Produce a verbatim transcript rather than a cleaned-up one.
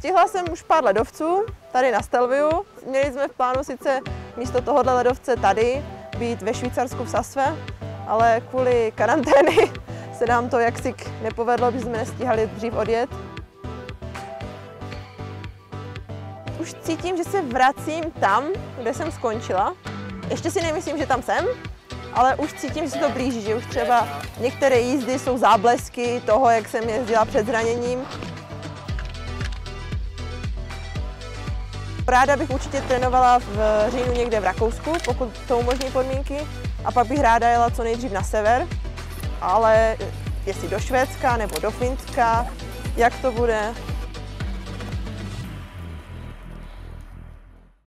Stihla jsem už pár ledovců tady na Stelviu. Měli jsme v plánu sice místo tohohle ledovce tady být ve Švýcarsku v Sasve, ale kvůli karantény se nám to jaksi nepovedlo, protože jsme nestíhali dřív odjet. Už cítím, že se vracím tam, kde jsem skončila. Ještě si nemyslím, že tam jsem, ale už cítím, že se to blíží, že už třeba některé jízdy jsou záblesky toho, jak jsem jezdila před zraněním. Ráda bych určitě trénovala v říjnu někde v Rakousku, pokud to umožní podmínky, a pak bych ráda jela co nejdřív na sever, ale jestli do Švédska nebo do Finska, jak to bude,